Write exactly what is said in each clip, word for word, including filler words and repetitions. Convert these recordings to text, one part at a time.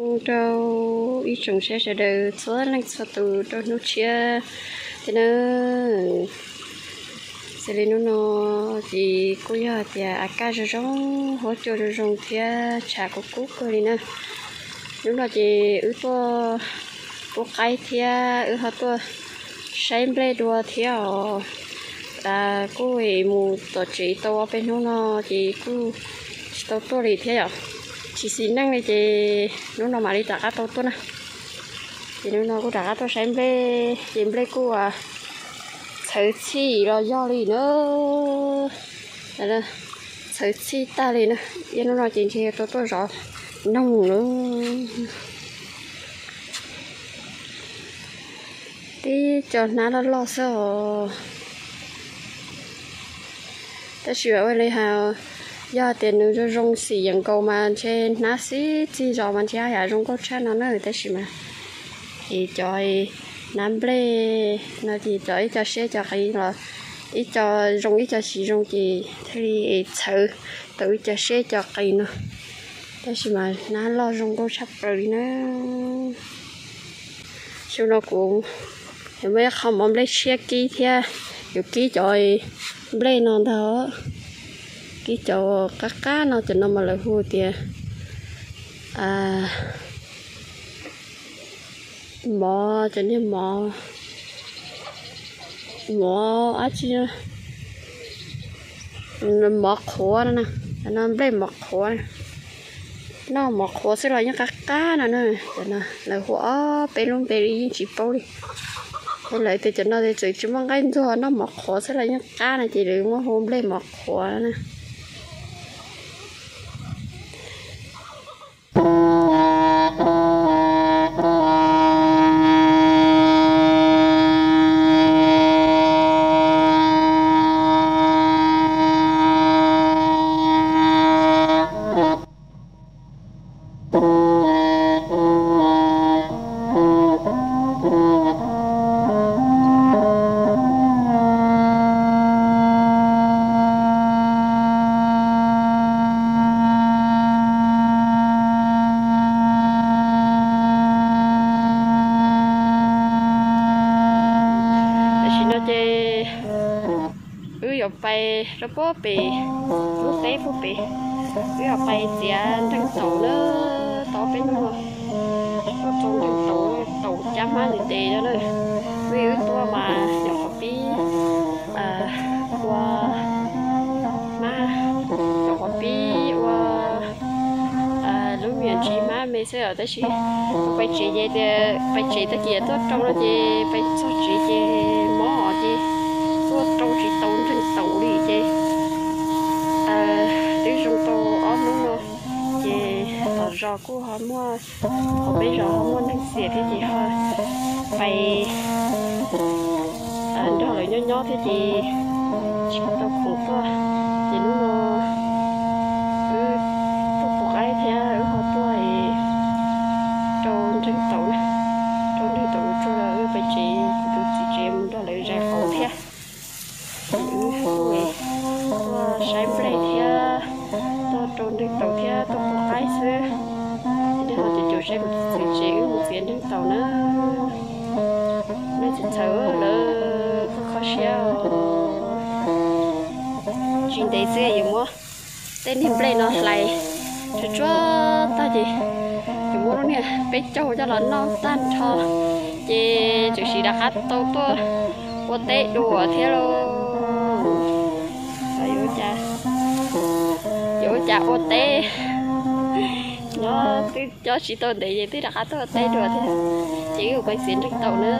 đâu ít trồng xe sẽ đều số năng số từ đâu nó chia thế nó sẽ lên nó chỉ cô giờ thì à cá rồi rong hỗ trợ rồi rong thì chả có cúc rồi nè lúc đó thì ứ to có cái thì ứ hết to xem lên đua thì là cô ấy mua tổ chức tàu bên nó thì cô tàu to đi thế à chỉ xin năng này thì nó nó mà đi trả tàu to nè thì nó nó có trả tàu xem lên xem lên cô à thấy chi rồi do gì nữa là thấy chi ta đi nữa yên nó nói chuyện thì tàu to rõ nông nữa thì cho nó nó lo sợ ta sửa về đây hà do tiền nó cho rong xì dạng cầu mà trên nó xí chỉ rõ mà chỉ hay rong có chán nó nữa ta sửa mà thì cho nắm ble nó thì cho ít cho xe cho cái là ít cho rong ít cho xì rong thì thì thử tự cho xe cho cái nữa ta sửa mà nó lo rong có sắp rồi nữa sau nó cũng thì bây giờ không muốn lấy xe ký theo nhiều ký cho ble nó đó cái chỗ cá cá nó cho nó mà lại hùa tiền à mò cho nên mò mò á chứ mò khổ nè nó lấy mò khổ nó mò khổ sẽ là những cá cá nè nè cho nó lại hùa bé luôn bé đi chỉ bao đi lại thì cho nó thì chỉ chỉ mong cái thôi nó mò khổ sẽ là những cá này chỉ được mà hôm lấy mò khổ nèไปแล้วก็ไปลูกเต้ผู้ไปเพื่อไปเสียทั้งโตเนอะโตเป็นหัวก็ตรงทั้งโตโตจ้ามาหนึ่งเตะแล้วเลยวิ่งตัวมาเดี๋ยวปีอ่าว่ามาเดี๋ยวปีว่าอ่าลูกเมียจีมาไม่ใช่เหรอแต่ชีไปจีเจไปจีตะเกียบตัวตรงแล้วจีไปสอดจีเจหม้อจีตัวตรงจีโตทั้งโตđi chị à đi trong tàu ốm đúng không chị ở rò cô họ mua họ bây giờ họ mua năng xịt thì chị họ phải à đó là nhỏ nhỏ thì chị chị tàu khủng to chị nó ừ tôi phụ cái thì ở họ tuổi trâu trên tàu này trâu trên tàu cho là phải chị tụi chị chị em đó lại ra khẩu thế sai plei theo tôi trốn được tàu theo tôi có cái xưa thì họ chỉ chịu sai một sự chế một phiến đứng tàu nữa nên chỉ thở là khó xeo chuyện đấy xưa gì mua tên hình plei nó lại cho cho ta gì thì mua nó nè bé châu cho nó tan cho chị chủ sĩ đã hát tôi tôi có tết đùa theo luôn cha chỗ cha ô tê nó cái cho chị tôi để vậy tí đặt hết tôi tê rồi thế chỉ có quay xịn trên tàu nữa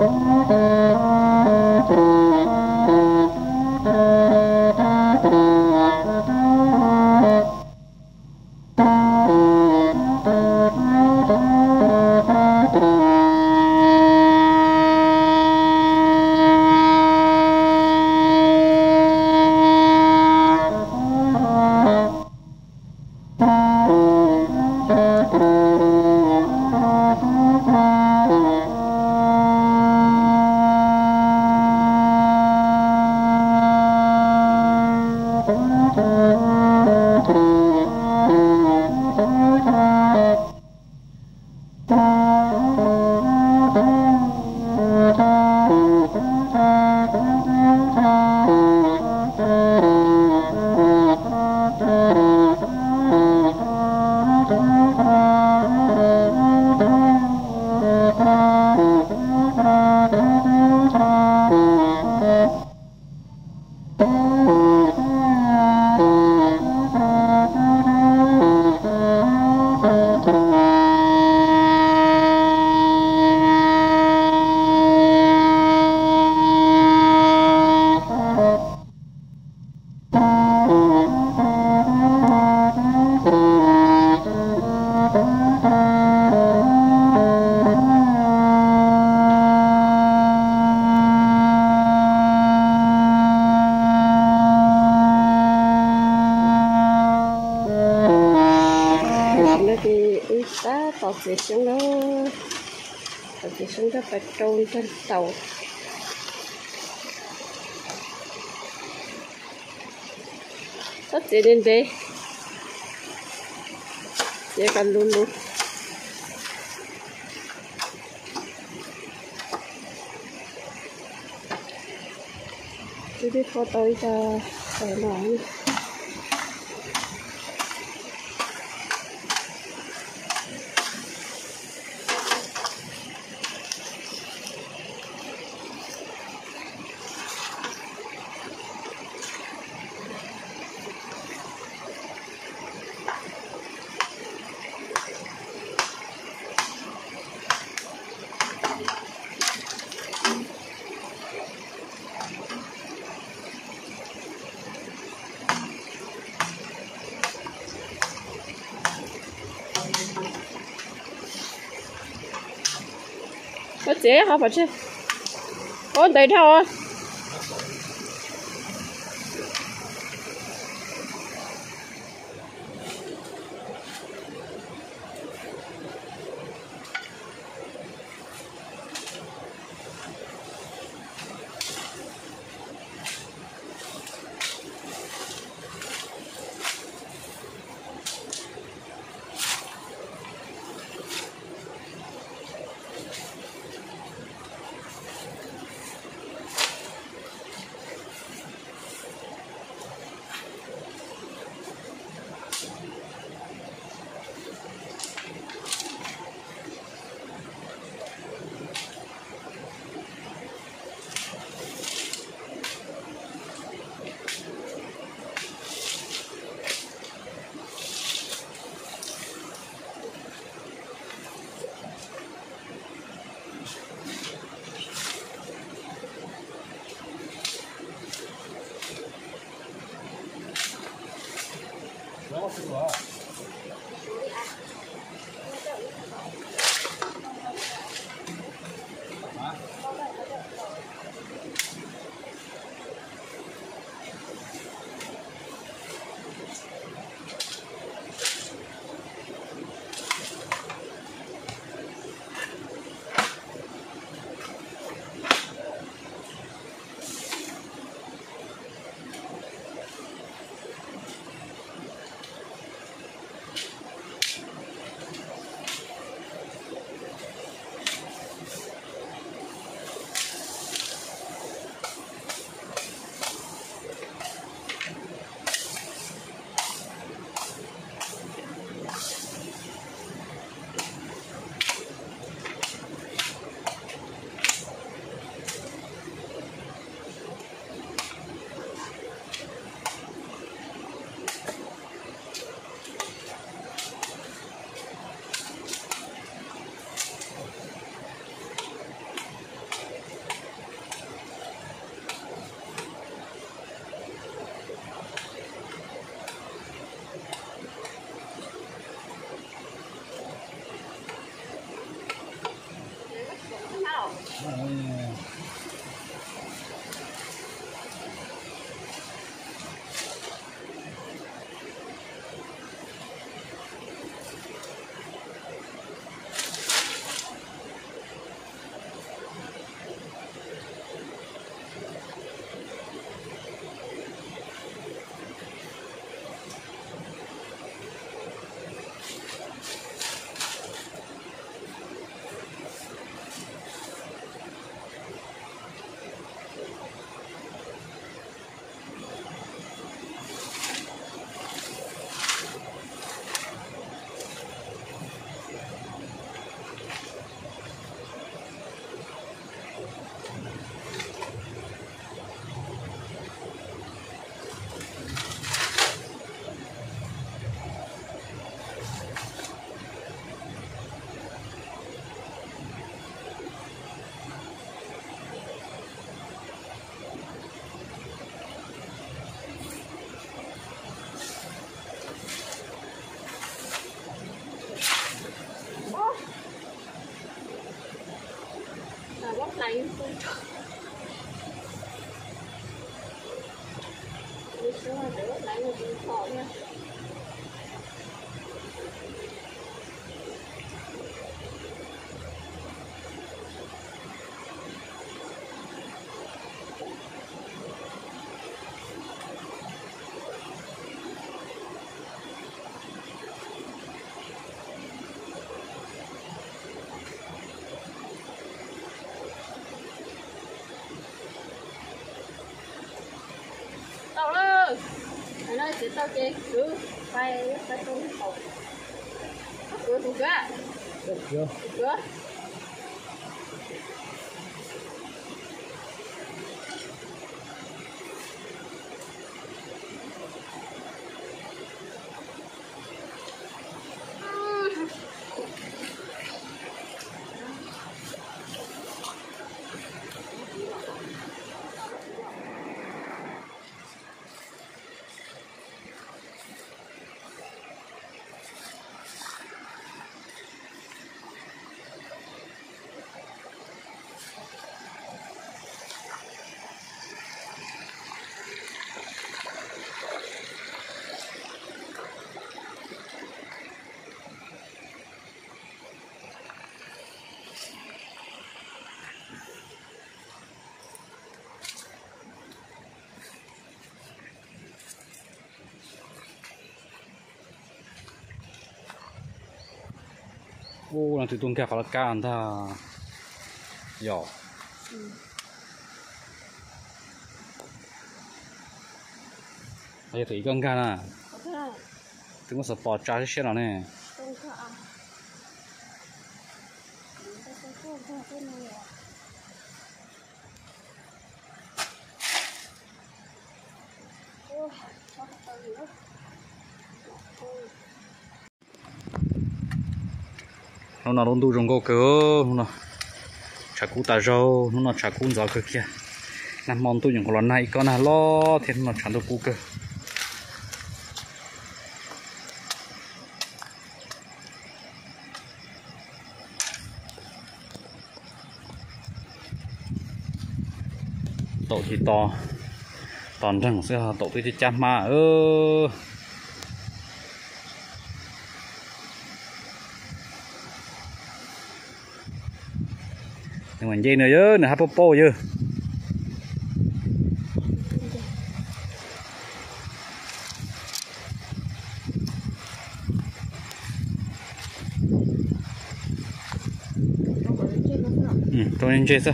tàu thuyền xuống đó, tàu thuyền xuống đó phải trôn trên tàu. Tất cả đến đây, giờ cần luôn luôn. Cứ đi qua tới cho phải nói. Có chế hả bà chứ? Có tới thôi. lạnh đi xuống là rửa lại một điện thoại nha. Tàu lên, anh ơi chị tao chị cứ phải phải tốn tàu, cứ tụi cá, được chưa? Ô, là tụi tôi kẹt là can ta, nhỏ. Bây giờ thì con can à? Chúng có sport trái cái nào nè? nó nào đông tu trong cô cửa nó nào chả cú ta rau nó nào chả cú gió cơ kia nằm mòn tôi những con này con nào lo thì nó chẳng được cú cơ tổ thì to toàn rằng sẽ tổ tôi chăm mà ơ nhưng mà dây nữa chứ nè hấp popo chứ ừ tôi nên chơi sao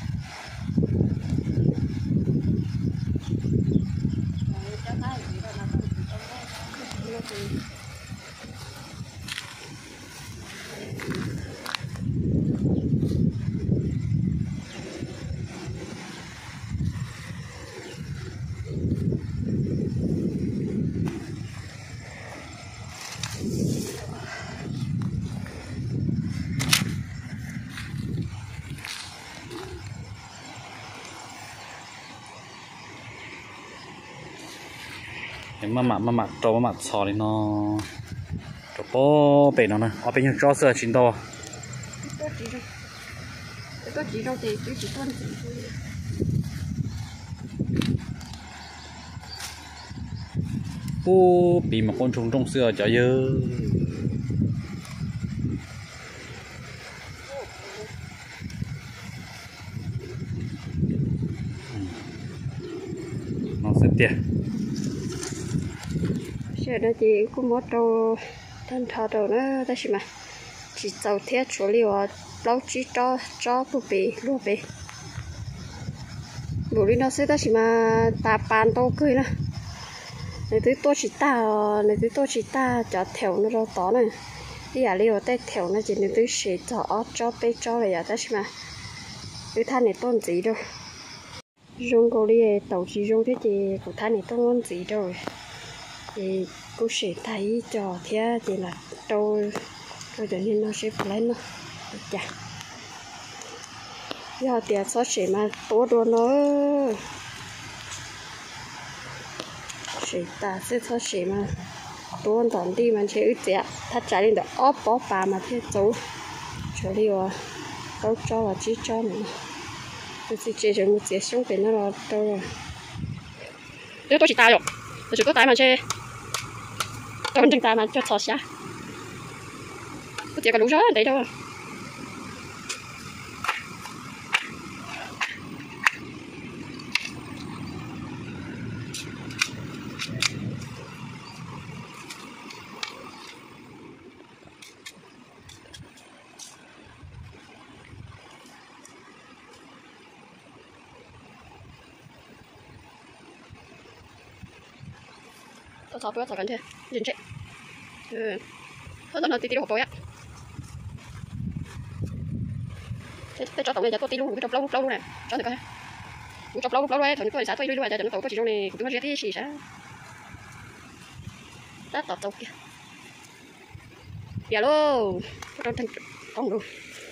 mà mà mà mà trâu mà sò đi nó trâu bò bể nó nè ở bên trong sữa chín to chỉ đâu thì cứ chỉ tuân ô bị một con trùng trong xưa chả dơ nó sẽ tiền giờ đó thì cũng mất đâu thân thọ đâu nữa đó chứ mà chỉ giàu thiết chỗ liều lâu chỉ cho cho bù bì luôn bì bù đi nó sẽ đó chứ mà ta bàn đâu cười nè này thứ tôi chỉ ta này thứ tôi chỉ ta cho theo nó đâu to này đi à liều tết theo nó chỉ này thứ sẽ cho cho bê cho này à đó chứ mà thứ than này tôn gì đâu dùng cầu đi tàu chỉ dùng thế thì của than này tôn gì đâu thì cũng sẽ thấy cho thế thì là tôi tôi tự nhiên nó sẽ phải lên nó chả giờ tiền số sẽ mà tốt đồ nó sẽ ta sẽ số sẽ mà tốt tận đi mà sẽ ít tiền thắt trái lên được ốp bó bà mà thế chú chỗ đi vào đâu cho và chỉ cho mình tôi chỉ chỉ một chiếc xuống bên nó là đâu rồi tôi chỉ tay rồi tôi chỉ có tay mà chơi tôi không chân tay mà cho thò xa có tiền cả đủ rồi đấy đâu tôi thọ bữa thọ cần thế nhìn chị ừ thôi nó tí tí hộp bồi á thế thế cho tổng này cho tôi tí luôn cái chọc lâu lâu luôn này cho được coi cũng chọc lâu lâu rồi thôi tôi xả tôi lui lui cho nó tổ tôi chỉ trong này cũng nó gì xả đã tọt tọt kia giờ luôn trong thành không luôn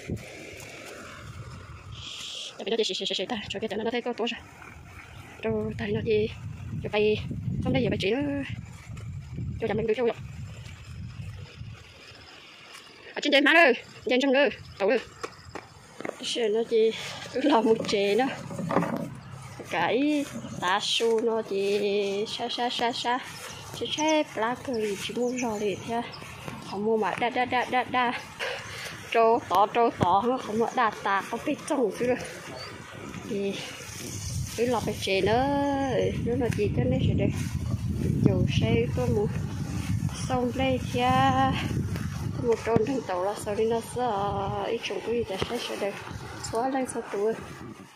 tại vì nó chỉ xì xì xì ta cho cái nó thấy có tổ ra rồi tại nó gì cho bay không đây giờ bay chỉ nó cho chậm mình được chưa ở trên trên má ơi trên trong nữa tàu ơi chuyện nó chỉ làm một chế nó cái tá su nó chỉ xa xa xa xa chỉ xe black curry chỉ mua rồi thì theo họ mua mà đa đa đa đa đa trâu to trâu to nó không có đa tà có biết trồng chứ thì cứ lọc cái chế nữa nó là chỉ cho nên sẽ được chủ xe tôi muốn xong đây theo một tròn thằng tàu là sau đi nó sẽ ít trồng cái gì sẽ sẽ được xóa lên sau tuổi